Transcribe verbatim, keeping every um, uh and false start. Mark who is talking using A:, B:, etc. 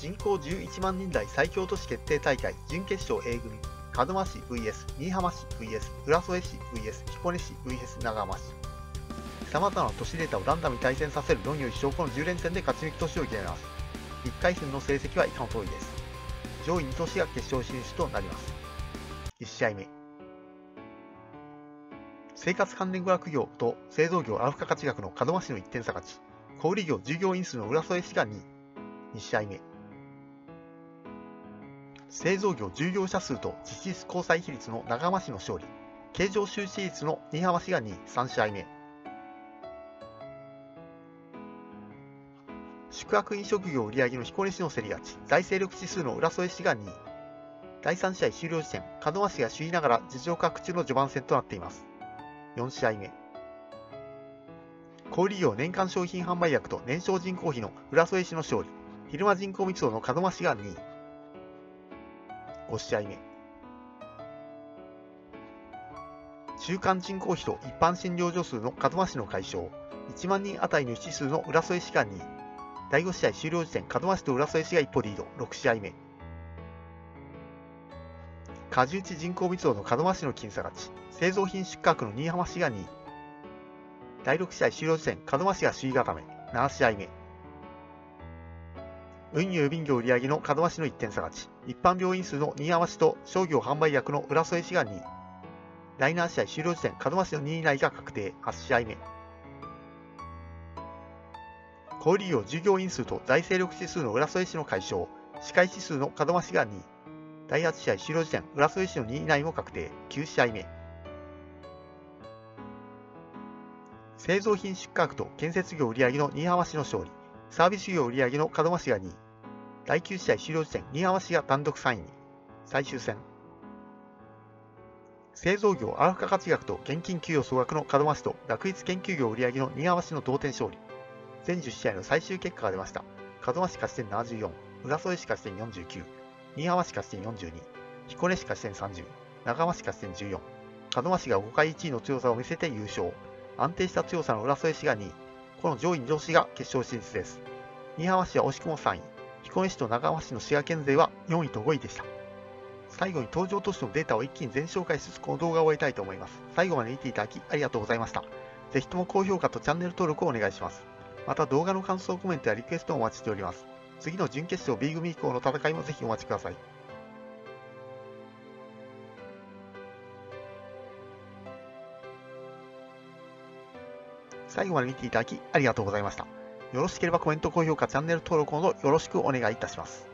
A: 人口じゅういちまんにん台最強都市決定大会準決勝 A 組、門真市 ブイエス 新居浜市 ブイエス 浦添市 ブイエス 彦根市 ブイエス 長浜市。様々な都市データをランダムに対戦させる論よい証拠のじゅう連戦で勝ち抜き都市を決めます。いっかい戦の成績は以下の通りです。上位に都市が決勝進出となります。いち試合目。生活関連娯楽業と製造業アルファ価値額の門真市のいってん差勝ち、小売業従業員数の浦添市がにい。に試合目。製造業従業者数と実質交際比率の長浜市の勝利、経常収支率の新居浜市がにい。さん試合目。宿泊飲食業売上の彦根市の競り勝ち、財政力指数の浦添市がにい。だいさん試合終了時点、門真市が首位ながら実力確中の序盤戦となっています。よん試合目。小売業年間商品販売額と年商人口比の浦添市の勝利、昼間人口密度の門真市がにい。ご試合目。中間人口比と一般診療所数の門真市の解消、いちまんにんあたりの指数の浦添市がにい。だいご試合終了時点、門真市と浦添市が一歩リード、ろく試合目。果樹地人口密度の門真市の僅差勝ち、製造品出荷額の新居浜市がにい。だいろく試合終了時点、門真市が首位固め、なな試合目。運輸郵便業売上の門真市のいってん差勝ち、一般病院数の新居浜市と商業販売額の浦添市がにい。だいなな試合終了時点、門真市のにい以内が確定、はち試合目。小売業従業員数と財政力指数の浦添市の解消、市会指数の門真市がにい。だいはち試合終了時点、浦添市のにい以内も確定、きゅう試合目。製造品出荷額と建設業売上の新居浜市の勝利、サービス業売上の門真市がにい。だいきゅう試合終了時点、新居浜市が単独さんいに。最終戦。製造業アルファ価値額と現金給与総額の門真市と学術研究業売上の新居浜市の同点勝利。全じゅっ試合の最終結果が出ました。門真市勝ち点ななじゅうよん、浦添市勝ち点よんじゅうきゅう、新居浜市勝ち点よんじゅうに、彦根市勝ち点さんじゅう、長浜市勝ち点じゅうよん、門真市がごかいいちいの強さを見せて優勝。安定した強さの浦添市がにい。この上位に都市が決勝進出です。新居浜市は惜しくもさんい、彦根市と長浜市の滋賀県勢はよんいとごいでした。最後に登場都市のデータを一気に全紹介しつつこの動画を終えたいと思います。最後まで見ていただきありがとうございました。ぜひとも高評価とチャンネル登録をお願いします。また動画の感想コメントやリクエストもお待ちしております。次の準決勝 B 組以降の戦いもぜひお待ちください。最後まで見ていただきありがとうございました。よろしければコメント、高評価、チャンネル登録のほどよろしくお願いいたします。